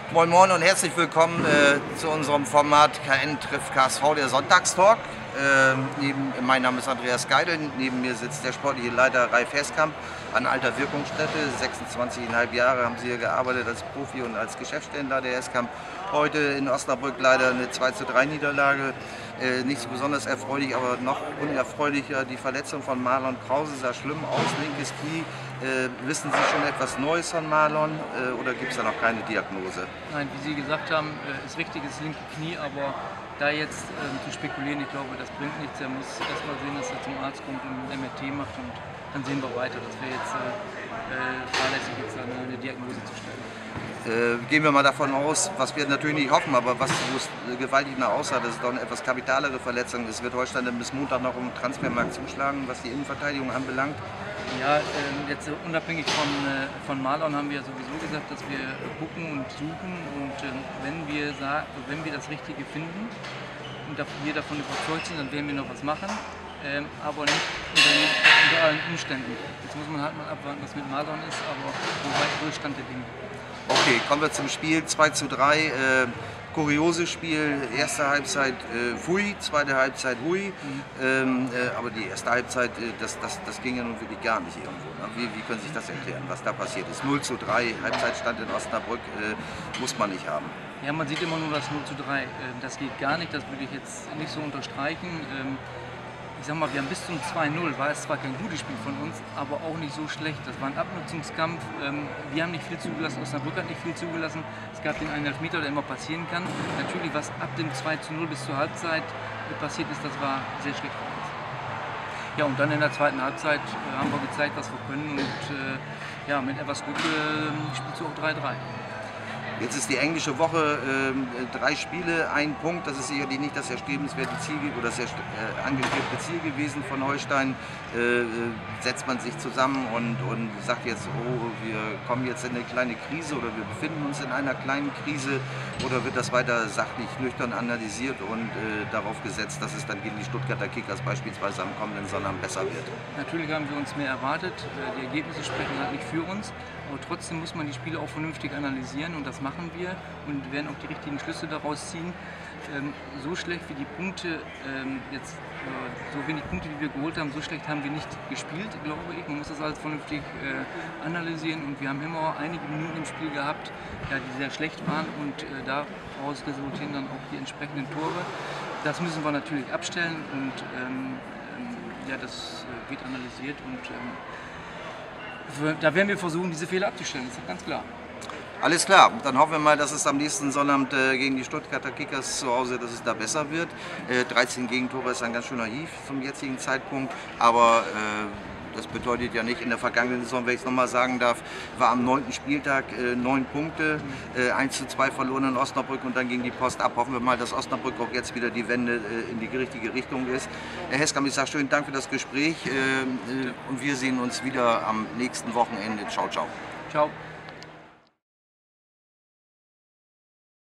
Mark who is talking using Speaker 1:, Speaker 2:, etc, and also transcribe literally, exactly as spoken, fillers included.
Speaker 1: Moin Moin und herzlich willkommen äh, zu unserem Format K N trifft K S V, der Sonntagstalk. Äh, neben, mein Name ist Andreas Geidel, neben mir sitzt der sportliche Leiter Ralf Heskamp an alter Wirkungsstätte. sechsundzwanzig Komma fünf Jahre haben Sie hier gearbeitet als Profi und als Geschäftsstellenleiter, Herr Heskamp. Heute in Osnabrück leider eine zwei zu drei Niederlage. Äh, nicht so besonders erfreulich, aber noch unerfreulicher die Verletzung von Marlon Krause. Sah schlimm aus, linkes Knie. Äh, wissen Sie schon etwas Neues von Marlon äh, oder gibt es da noch keine Diagnose?
Speaker 2: Nein, wie Sie gesagt haben, äh, ist richtig, das linke Knie, aber da jetzt äh, zu spekulieren, ich glaube, das bringt nichts. Er muss erst mal sehen, dass er zum Arzt kommt und ein M R T macht und dann sehen wir weiter. Das wäre jetzt äh, äh, fahrlässig, jetzt eine, eine Diagnose zu stellen.
Speaker 1: Äh, gehen wir mal davon aus, was wir natürlich nicht hoffen, aber was wo es gewaltig nach aussah, dass es doch eine etwas kapitalere Verletzung ist. Wird Holstein dann bis Montag noch im Transfermarkt zuschlagen, was die Innenverteidigung anbelangt?
Speaker 2: Ja, äh, jetzt äh, unabhängig von, äh, von Marlon haben wir sowieso gesagt, dass wir gucken und suchen und äh, wenn, wir wenn wir das Richtige finden und wir davon überzeugt sind, dann werden wir noch was machen, äh, aber nicht unter, unter allen Umständen. Jetzt muss man halt mal abwarten, was mit Marlon ist, aber wo weit wo ist Stand der Dinge.
Speaker 1: Okay, kommen wir zum Spiel zwei zu drei. Äh, kurioses Spiel, erste Halbzeit äh, Fui, zweite Halbzeit Hui. Mhm. Ähm, äh, aber die erste Halbzeit, äh, das, das, das ging ja nun wirklich gar nicht irgendwo. Ne? Wie, wie können Sie sich das erklären, was da passiert ist? null zu drei, Halbzeitstand in Osnabrück, äh, muss man nicht haben.
Speaker 2: Ja, man sieht immer nur das null zu drei. Das geht gar nicht, das würde ich jetzt nicht so unterstreichen. Ich sag mal, wir haben bis zum zwei null, war es zwar kein gutes Spiel von uns, aber auch nicht so schlecht. Das war ein Abnutzungskampf. Wir haben nicht viel zugelassen, Osnabrück hat nicht viel zugelassen. Es gab den einen Elfmeter, der immer passieren kann. Natürlich, was ab dem zwei zu null bis zur Halbzeit passiert ist, das war sehr schlecht für uns. Ja, und dann in der zweiten Halbzeit haben wir gezeigt, was wir können. Und ja, mit etwas Glück spielst du auch drei drei.
Speaker 1: Jetzt ist die englische Woche, äh, drei Spiele, ein Punkt. Das ist sicherlich nicht das erstrebenswerte Ziel oder das erst, äh, angestrebte Ziel gewesen von Holstein. Äh, setzt man sich zusammen und, und sagt jetzt, oh, wir kommen jetzt in eine kleine Krise oder wir befinden uns in einer kleinen Krise, oder wird das weiter sachlich, nüchtern analysiert und äh, darauf gesetzt, dass es dann gegen die Stuttgarter Kickers beispielsweise am kommenden Sonntag besser wird?
Speaker 2: Natürlich haben wir uns mehr erwartet. Die Ergebnisse sprechen halt nicht für uns. Aber trotzdem muss man die Spiele auch vernünftig analysieren und das machen wir und werden auch die richtigen Schlüsse daraus ziehen. Ähm, so schlecht wie die Punkte, ähm, jetzt äh, so wenig Punkte, wie wir geholt haben, so schlecht haben wir nicht gespielt, glaube ich. Man muss das alles vernünftig äh, analysieren und wir haben immer einige Minuten im Spiel gehabt, ja, die sehr schlecht waren und äh, daraus resultieren dann auch die entsprechenden Tore. Das müssen wir natürlich abstellen und ähm, ja, das äh, wird analysiert und ähm, da werden wir versuchen, diese Fehler abzustellen, das ist ganz klar.
Speaker 1: Alles klar, dann hoffen wir mal, dass es am nächsten Sonnabend äh, gegen die Stuttgarter Kickers zu Hause, dass es da besser wird. Äh, dreizehn Gegentore ist ein ganz schöner Hief zum jetzigen Zeitpunkt, aber äh, das bedeutet ja nicht, in der vergangenen Saison, wenn ich es nochmal sagen darf, war am neunten Spieltag äh, neun Punkte, äh, eins zu zwei verloren in Osnabrück und dann ging die Post ab. Hoffen wir mal, dass Osnabrück auch jetzt wieder die Wende äh, in die richtige Richtung ist. Herr Heskamp, ich sage schönen Dank für das Gespräch äh, äh, und wir sehen uns wieder am nächsten Wochenende. Ciao, ciao.
Speaker 2: Ciao.